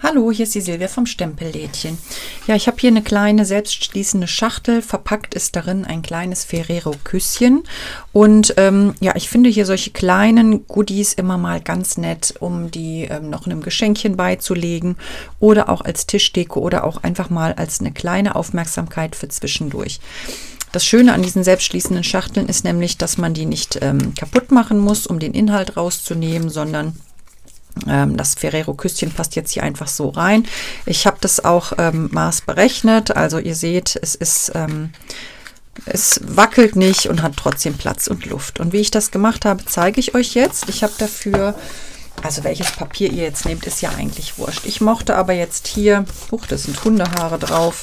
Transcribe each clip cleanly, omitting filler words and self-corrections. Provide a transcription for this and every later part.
Hallo, hier ist die Silvia vom Stempellädchen. Ja, ich habe hier eine kleine selbstschließende Schachtel. Verpackt ist darin ein kleines Ferrero-Küsschen. Und ja, ich finde hier solche kleinen Goodies immer mal ganz nett, um die noch einem Geschenkchen beizulegen oder auch als Tischdeko oder auch einfach mal als eine kleine Aufmerksamkeit für zwischendurch. Das Schöne an diesen selbstschließenden Schachteln ist nämlich, dass man die nicht kaputt machen muss, um den Inhalt rauszunehmen, sondern das Ferrero-Küsschen passt jetzt hier einfach so rein. Ich habe das auch maßberechnet. Also ihr seht, es wackelt nicht und hat trotzdem Platz und Luft. Und wie ich das gemacht habe, zeige ich euch jetzt. Ich habe dafür, also welches Papier ihr jetzt nehmt, ist ja eigentlich wurscht. Ich mochte aber jetzt hier, das sind Hundehaare drauf.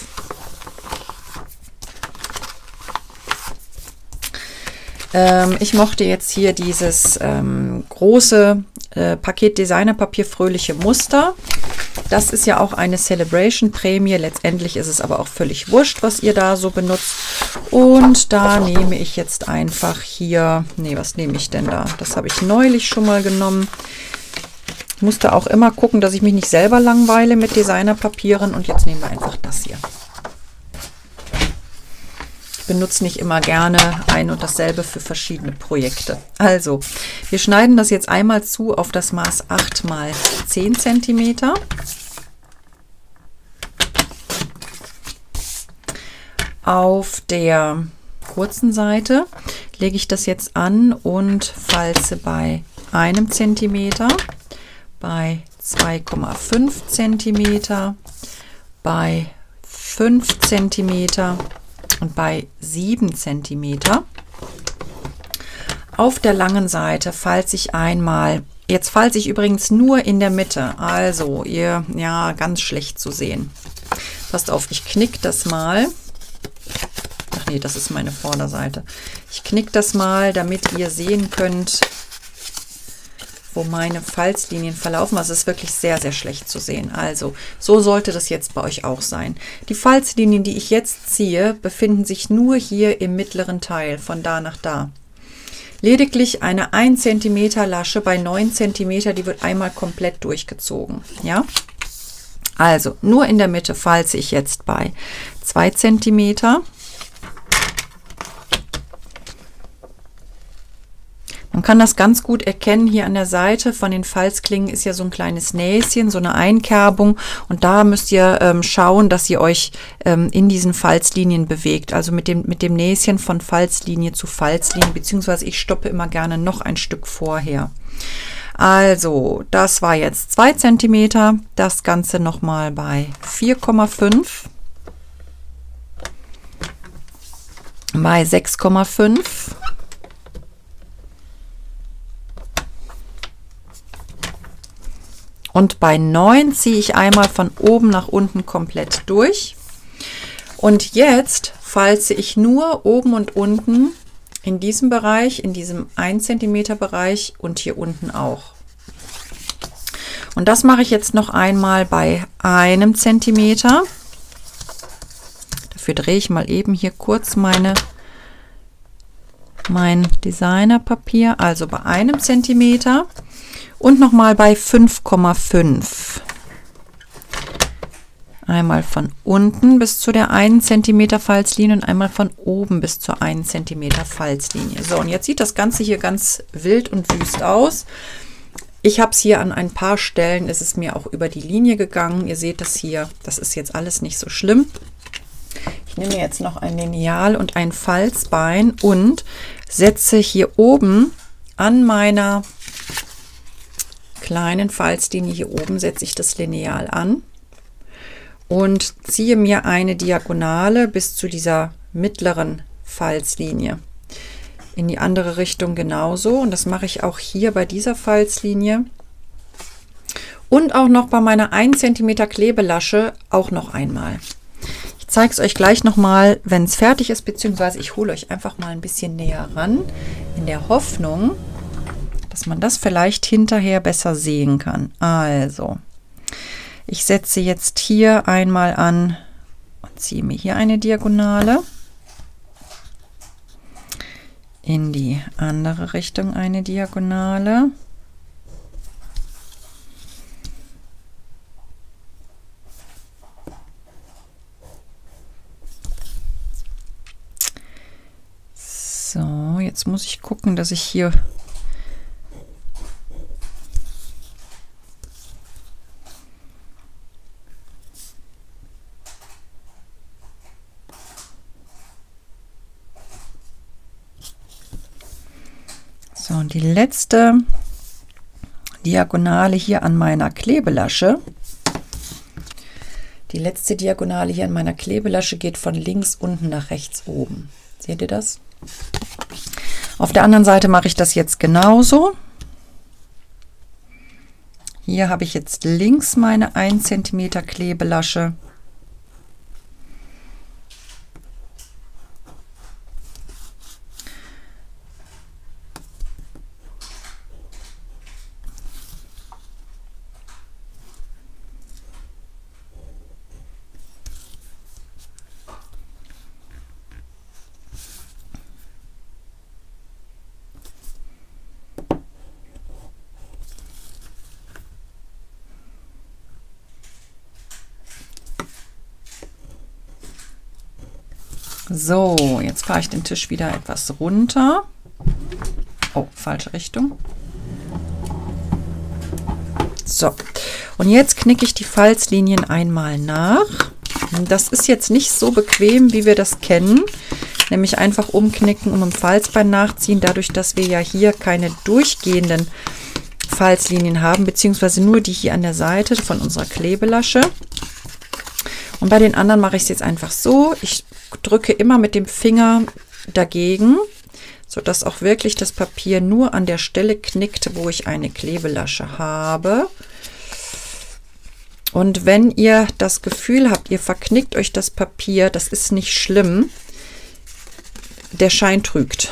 Ich mochte jetzt hier dieses große Paket Designerpapier Fröhliche Muster. Das ist ja auch eine Celebration-Prämie. Letztendlich ist es aber auch völlig wurscht, was ihr da so benutzt. Und da nehme ich jetzt einfach hier, was nehme ich denn da? Das habe ich neulich schon mal genommen. Ich musste auch immer gucken, dass ich mich nicht selber langweile mit Designerpapieren. Und jetzt nehmen wir einfach das hier. Benutze nicht immer gerne ein und dasselbe für verschiedene Projekte. Also, wir schneiden das jetzt einmal zu auf das Maß 8 x 10 cm. Auf der kurzen Seite lege ich das jetzt an und falze bei 1 cm, bei 2,5 cm, bei 5 cm und bei 7 cm. Auf der langen Seite falze ich einmal, jetzt falze ich übrigens nur in der Mitte, also ja, ganz schlecht zu sehen. Passt auf, ich knicke das mal. Ach nee, das ist meine Vorderseite. Ich knicke das mal, damit ihr sehen könnt, wo meine Falzlinien verlaufen. Also es ist wirklich sehr, sehr schlecht zu sehen. Also so sollte das jetzt bei euch auch sein. Die Falzlinien, die ich jetzt ziehe, befinden sich nur hier im mittleren Teil, von da nach da. Lediglich eine 1 cm Lasche bei 9 cm, die wird einmal komplett durchgezogen. Ja? Also nur in der Mitte falze ich jetzt bei 2 cm. Man kann das ganz gut erkennen, hier an der Seite von den Falzklingen ist ja so ein kleines Näschen, so eine Einkerbung, und da müsst ihr schauen, dass ihr euch in diesen Falzlinien bewegt, also mit dem Näschen von Falzlinie zu Falzlinie, beziehungsweise ich stoppe immer gerne noch ein Stück vorher. Also das war jetzt 2 cm, das Ganze nochmal bei 4,5, bei 6,5, und bei 9 ziehe ich einmal von oben nach unten komplett durch. Und jetzt falze ich nur oben und unten in diesem Bereich, in diesem 1 cm Bereich und hier unten auch. Und das mache ich jetzt noch einmal bei 1 cm. Dafür drehe ich mal eben hier kurz mein Designerpapier, also bei 1 cm. Und nochmal bei 5,5. Einmal von unten bis zu der 1 cm Falzlinie und einmal von oben bis zur 1 cm Falzlinie. So, und jetzt sieht das Ganze hier ganz wild und wüst aus. Ich habe es hier an ein paar Stellen, ist es mir auch über die Linie gegangen. Ihr seht das hier, das ist jetzt alles nicht so schlimm. Ich nehme jetzt noch ein Lineal und ein Falzbein und setze hier oben an meiner kleinen Falzlinie hier oben, setze ich das Lineal an und ziehe mir eine Diagonale bis zu dieser mittleren Falzlinie. In die andere Richtung genauso, und das mache ich auch hier bei dieser Falzlinie und auch noch bei meiner 1 cm Klebelasche auch noch einmal. Ich zeige es euch gleich nochmal, wenn es fertig ist, beziehungsweise ich hole euch einfach mal ein bisschen näher ran, in der Hoffnung, dass man das vielleicht hinterher besser sehen kann. Also, ich setze jetzt hier einmal an und ziehe mir hier eine Diagonale. In die andere Richtung eine Diagonale. So, jetzt muss ich gucken, dass ich hier so, und die letzte Diagonale hier an meiner Klebelasche. Die letzte Diagonale hier an meiner Klebelasche geht von links unten nach rechts oben. Seht ihr das? Auf der anderen Seite mache ich das jetzt genauso. Hier habe ich jetzt links meine 1 cm Klebelasche. So, jetzt fahre ich den Tisch wieder etwas runter. Oh, falsche Richtung. So, und jetzt knicke ich die Falzlinien einmal nach. Das ist jetzt nicht so bequem, wie wir das kennen, nämlich einfach umknicken und im Falzbein nachziehen, dadurch, dass wir ja hier keine durchgehenden Falzlinien haben, beziehungsweise nur die hier an der Seite von unserer Klebelasche. Und bei den anderen mache ich es jetzt einfach so. Ich drücke immer mit dem Finger dagegen, sodass auch wirklich das Papier nur an der Stelle knickt, wo ich eine Klebelasche habe. Und wenn ihr das Gefühl habt, ihr verknickt euch das Papier, das ist nicht schlimm. Der Schein trügt.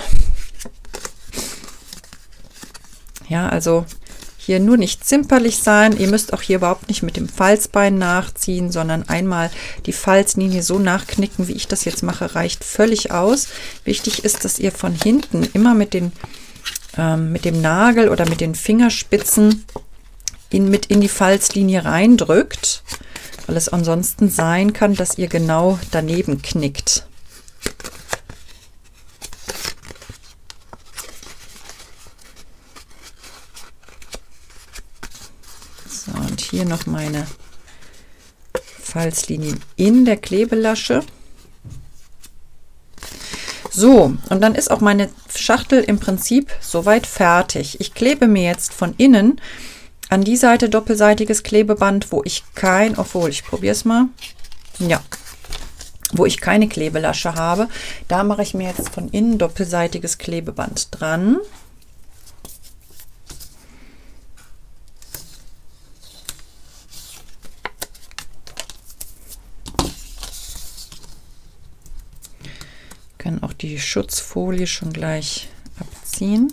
Ja, also hier nur nicht zimperlich sein. Ihr müsst auch hier überhaupt nicht mit dem Falzbein nachziehen, sondern einmal die Falzlinie so nachknicken, wie ich das jetzt mache, reicht völlig aus. Wichtig ist, dass ihr von hinten immer mit dem Nagel oder mit den Fingerspitzen mit in die Falzlinie reindrückt, weil es ansonsten sein kann, dass ihr genau daneben knickt. Und hier noch meine Falzlinien in der Klebelasche. So, und dann ist auch meine Schachtel im Prinzip soweit fertig. Ich klebe mir jetzt von innen an die Seite doppelseitiges Klebeband, wo ich obwohl ich probiere es mal, ja, wo ich keine Klebelasche habe. Da mache ich mir jetzt von innen doppelseitiges Klebeband dran. Kann auch die Schutzfolie schon gleich abziehen.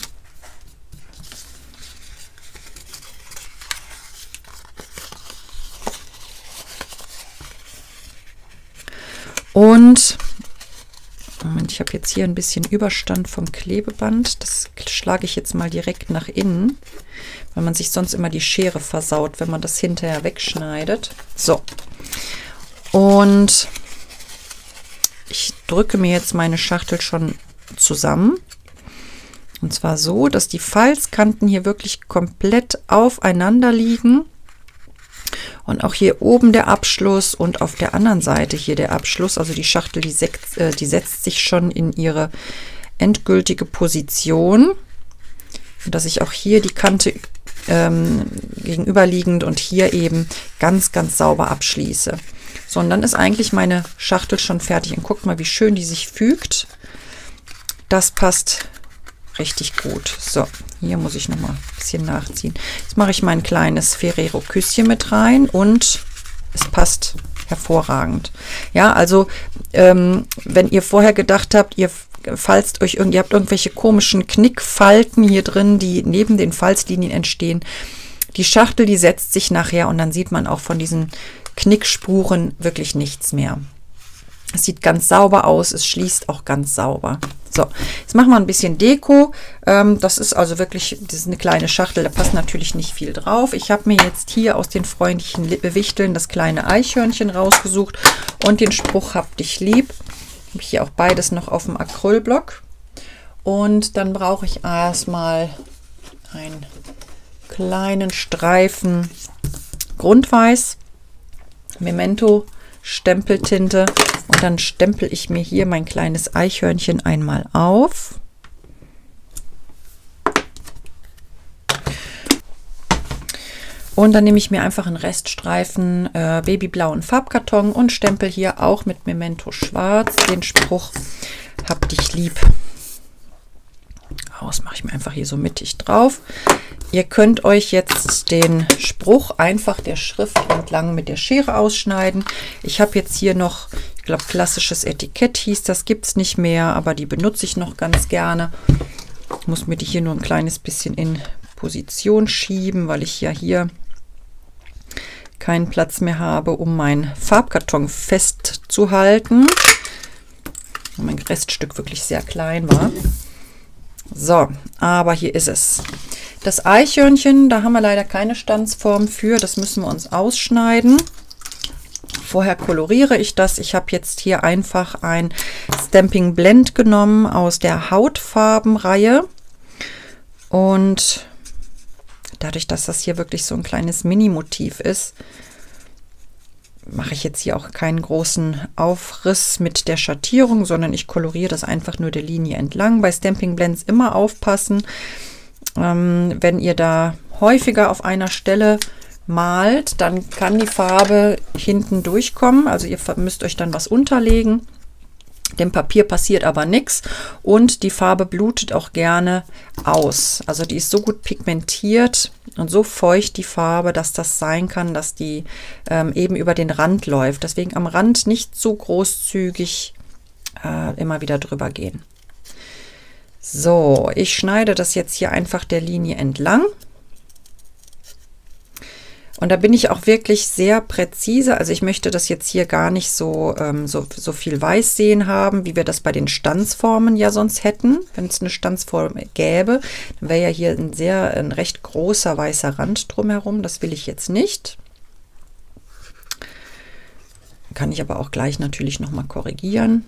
Und Moment, ich habe jetzt hier ein bisschen Überstand vom Klebeband. Das schlage ich jetzt mal direkt nach innen, weil man sich sonst immer die Schere versaut, wenn man das hinterher wegschneidet. So. Und ich drücke mir jetzt meine Schachtel schon zusammen. Und zwar so, dass die Falzkanten hier wirklich komplett aufeinander liegen. Und auch hier oben der Abschluss und auf der anderen Seite hier der Abschluss. Also die Schachtel, die setzt sich schon in ihre endgültige Position. Und dass ich auch hier die Kante gegenüberliegend und hier eben ganz, ganz sauber abschließe. So, und dann ist eigentlich meine Schachtel schon fertig. Und guckt mal, wie schön die sich fügt. Das passt richtig gut. So, hier muss ich noch mal ein bisschen nachziehen. Jetzt mache ich mein kleines Ferrero-Küsschen mit rein und es passt hervorragend. Ja, also wenn ihr vorher gedacht habt, ihr falzt euch ihr habt irgendwelche komischen Knickfalten hier drin, die neben den Falzlinien entstehen. Die Schachtel, die setzt sich nachher und dann sieht man auch von diesen Knickspuren wirklich nichts mehr. Es sieht ganz sauber aus, es schließt auch ganz sauber. So, jetzt machen wir ein bisschen Deko. Das ist also wirklich, das ist eine kleine Schachtel, da passt natürlich nicht viel drauf. Ich habe mir jetzt hier aus den freundlichen Wichteln das kleine Eichhörnchen rausgesucht und den Spruch "Hab dich lieb". Habe ich hier auch beides noch auf dem Acrylblock. Und dann brauche ich erstmal einen kleinen Streifen Grundweiß, Memento Stempeltinte, und dann stempel ich mir hier mein kleines Eichhörnchen einmal auf. Und dann nehme ich mir einfach einen Reststreifen babyblauen Farbkarton und stempel hier auch mit Memento Schwarz den Spruch "Hab dich lieb" aus. Mache ich mir einfach hier so mittig drauf. Ihr könnt euch jetzt den Spruch einfach der Schrift entlang mit der Schere ausschneiden. Ich habe jetzt hier noch, ich glaube, klassisches Etikett hieß das, gibt es nicht mehr, aber die benutze ich noch ganz gerne. Ich muss mir die hier nur ein kleines bisschen in Position schieben, weil ich ja hier keinen Platz mehr habe, um meinen Farbkarton festzuhalten. Mein Reststück wirklich sehr klein war. So, aber hier ist es. Das Eichhörnchen, da haben wir leider keine Stanzform für. Das müssen wir uns ausschneiden. Vorher koloriere ich das. Ich habe jetzt hier einfach ein Stamping Blend genommen aus der Hautfarbenreihe. Und dadurch, dass das hier wirklich so ein kleines Mini-Motiv ist, mache ich jetzt hier auch keinen großen Aufriss mit der Schattierung, sondern ich koloriere das einfach nur der Linie entlang. Bei Stamping Blends immer aufpassen, wenn ihr da häufiger auf einer Stelle malt, dann kann die Farbe hinten durchkommen. Also ihr müsst euch dann was unterlegen. Dem Papier passiert aber nichts und die Farbe blutet auch gerne aus. Also die ist so gut pigmentiert und so feucht die Farbe, dass das sein kann, dass die eben über den Rand läuft. Deswegen am Rand nicht so großzügig immer wieder drüber gehen. So, ich schneide das jetzt hier einfach der Linie entlang. Und da bin ich auch wirklich sehr präzise. Also ich möchte das jetzt hier gar nicht so viel Weiß sehen haben, wie wir das bei den Stanzformen ja sonst hätten. Wenn es eine Stanzform gäbe, dann wäre ja hier ein recht großer weißer Rand drumherum. Das will ich jetzt nicht. Kann ich aber auch gleich natürlich nochmal korrigieren.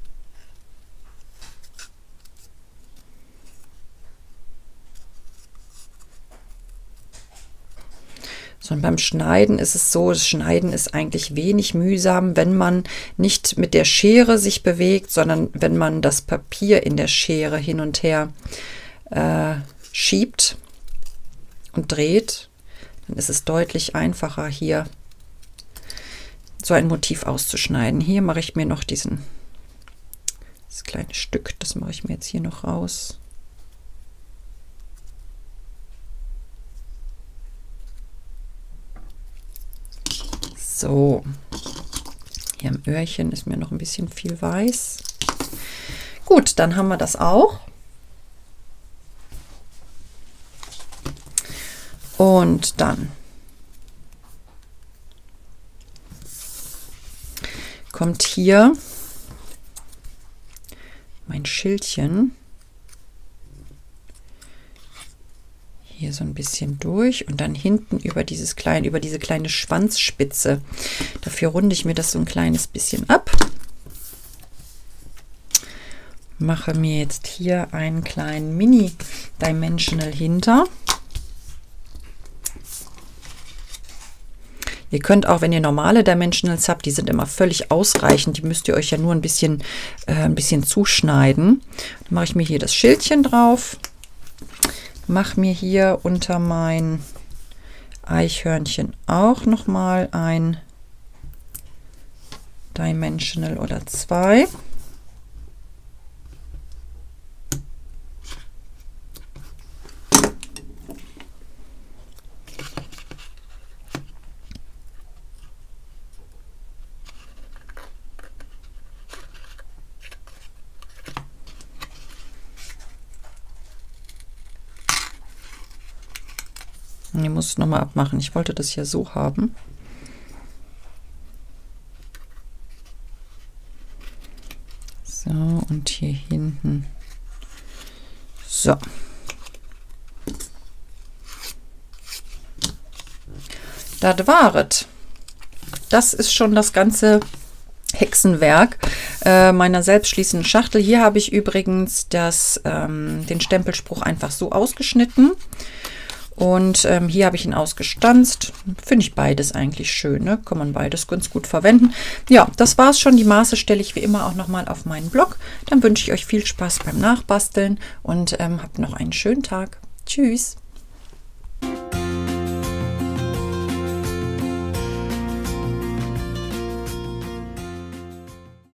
So, und beim Schneiden ist es so, das Schneiden ist eigentlich wenig mühsam, wenn man nicht mit der Schere sich bewegt, sondern wenn man das Papier in der Schere hin und her schiebt und dreht, dann ist es deutlich einfacher, hier so ein Motiv auszuschneiden. Hier mache ich mir noch das kleine Stück, das mache ich mir jetzt hier noch raus. So, hier am Öhrchen ist mir noch ein bisschen viel weiß. Gut, dann haben wir das auch. Und dann kommt hier mein Schildchen. Hier so ein bisschen durch und dann hinten über diese kleine Schwanzspitze. Dafür runde ich mir das so ein kleines bisschen ab. Mache mir jetzt hier einen kleinen Mini-Dimensional hinter. Ihr könnt auch, wenn ihr normale Dimensionals habt, die sind immer völlig ausreichend. Die müsst ihr euch ja nur ein bisschen zuschneiden. Dann mache ich mir hier das Schildchen drauf. Mache mir hier unter mein Eichhörnchen auch noch mal ein Dimensional oder 2. Ich muss es nochmal abmachen. Ich wollte das ja so haben. So, und hier hinten. So. Das war es. Das ist schon das ganze Hexenwerk meiner selbstschließenden Schachtel. Hier habe ich übrigens den Stempelspruch einfach so ausgeschnitten. Und hier habe ich ihn ausgestanzt. Finde ich beides eigentlich schön, ne? Kann man beides ganz gut verwenden. Ja, das war's schon. Die Maße stelle ich wie immer auch nochmal auf meinen Blog. Dann wünsche ich euch viel Spaß beim Nachbasteln und habt noch einen schönen Tag. Tschüss!